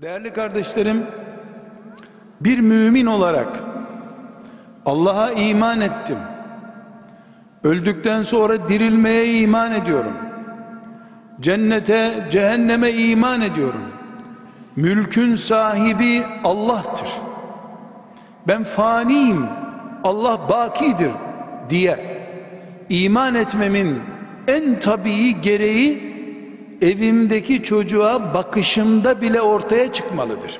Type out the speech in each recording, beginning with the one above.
Değerli kardeşlerim, bir mümin olarak Allah'a iman ettim. Öldükten sonra dirilmeye iman ediyorum. Cennete, cehenneme iman ediyorum. Mülkün sahibi Allah'tır. Ben faniyim, Allah bakidir diye iman etmemin en tabii gereği evimdeki çocuğa bakışımda bile ortaya çıkmalıdır.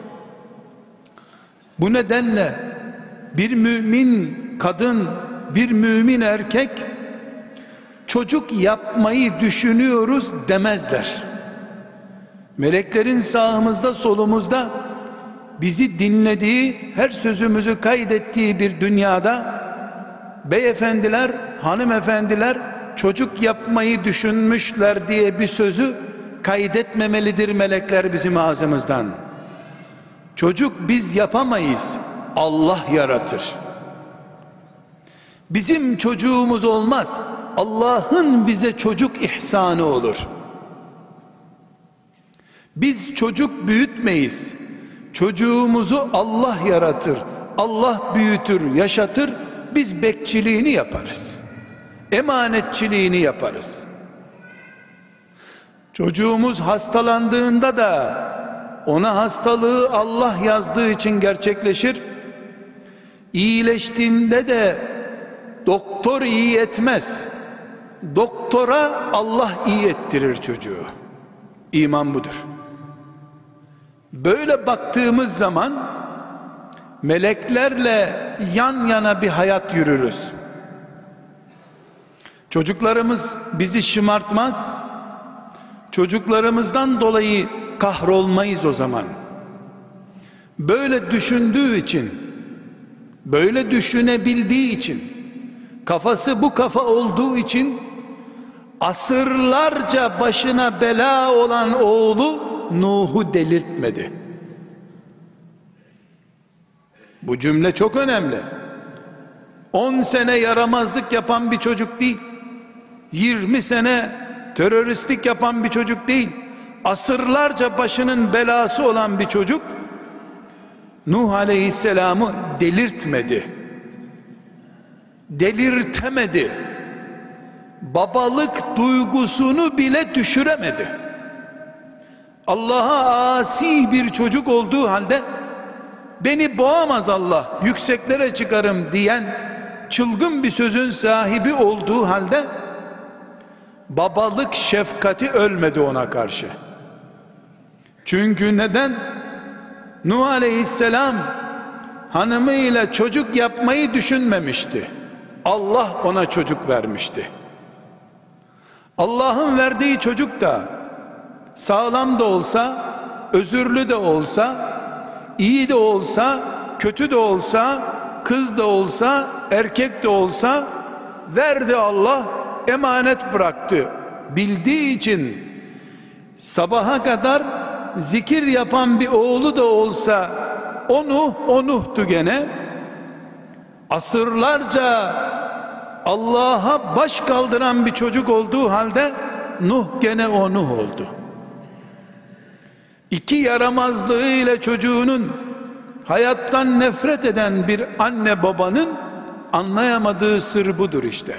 Bu nedenle bir mümin kadın, bir mümin erkek çocuk yapmayı düşünüyoruz demezler. Meleklerin sağımızda solumuzda bizi dinlediği, her sözümüzü kaydettiği bir dünyada beyefendiler, hanımefendiler çocuk yapmayı düşünmüşler diye bir sözü kaydetmemelidir melekler bizim ağzımızdan. Çocuk biz yapamayız, Allah yaratır. Bizim çocuğumuz olmaz, Allah'ın bize çocuk ihsanı olur. Biz çocuk büyütmeyiz, çocuğumuzu Allah yaratır, Allah büyütür, yaşatır, biz bekçiliğini yaparız, emanetçiliğini yaparız. Çocuğumuz hastalandığında da ona hastalığı Allah yazdığı için gerçekleşir. İyileştiğinde de doktor iyi etmez, doktora Allah iyi ettirir çocuğu. İman budur. Böyle baktığımız zaman meleklerle yan yana bir hayat yürürüz. Çocuklarımız bizi şımartmaz, çocuklarımızdan dolayı kahrolmayız o zaman. Böyle düşündüğü için, böyle düşünebildiği için, kafası bu kafa olduğu için asırlarca başına bela olan oğlu Nuh'u delirtmedi. Bu cümle çok önemli. 10 sene yaramazlık yapan bir çocuk değil, 20 sene teröristlik yapan bir çocuk değil, asırlarca başının belası olan bir çocuk Nuh Aleyhisselam'ı delirtmedi, delirtemedi, babalık duygusunu bile düşüremedi. Allah'a asi bir çocuk olduğu halde beni boğamaz Allah, yükseklere çıkarım diyen çılgın bir sözün sahibi olduğu halde babalık şefkati ölmedi ona karşı. Çünkü neden? Nuh Aleyhisselam hanımıyla çocuk yapmayı düşünmemişti. Allah ona çocuk vermişti. Allah'ın verdiği çocuk da sağlam da olsa, özürlü de olsa, iyi de olsa, kötü de olsa, kız da olsa, erkek de olsa verdi Allah, emanet bıraktı. Bildiği için sabaha kadar zikir yapan bir oğlu da olsa o Nuh'tu gene. Asırlarca Allah'a baş kaldıran bir çocuk olduğu halde Nuh gene o Nuh oldu. İki yaramazlığıyla çocuğunun hayattan nefret eden bir anne babanın anlayamadığı sır budur işte.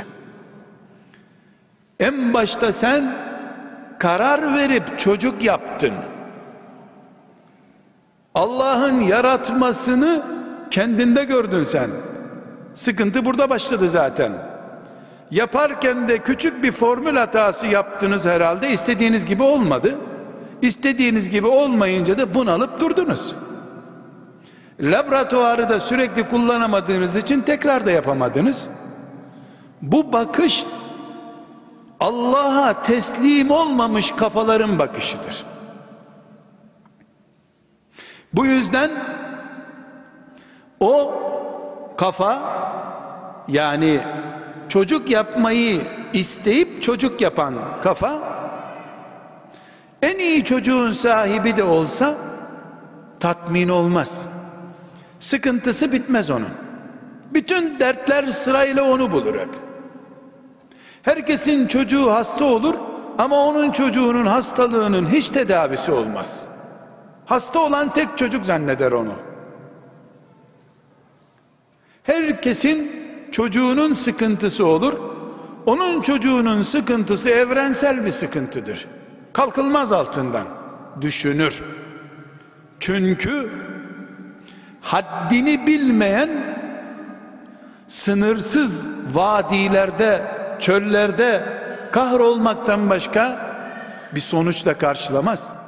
En başta sen karar verip çocuk yaptın. Allah'ın yaratmasını kendinde gördün sen. Sıkıntı burada başladı zaten. Yaparken de küçük bir formül hatası yaptınız herhalde, istediğiniz gibi olmadı. İstediğiniz gibi olmayınca da bunalıp durdunuz. Laboratuvarı da sürekli kullanamadığınız için tekrar da yapamadınız. Bu bakış Allah'a teslim olmamış kafaların bakışıdır. Bu yüzden o kafa, yani çocuk yapmayı isteyip çocuk yapan kafa, en iyi çocuğun sahibi de olsa tatmin olmaz. Sıkıntısı bitmez onun. Bütün dertler sırayla onu bulur hep. Herkesin çocuğu hasta olur ama onun çocuğunun hastalığının hiç tedavisi olmaz. Hasta olan tek çocuk zanneder onu. Herkesin çocuğunun sıkıntısı olur. Onun çocuğunun sıkıntısı evrensel bir sıkıntıdır. Kalkılmaz altından. Düşünür. Çünkü haddini bilmeyen sınırsız vadilerde, çöllerde kahrolmaktan başka bir sonuçla karşılamaz.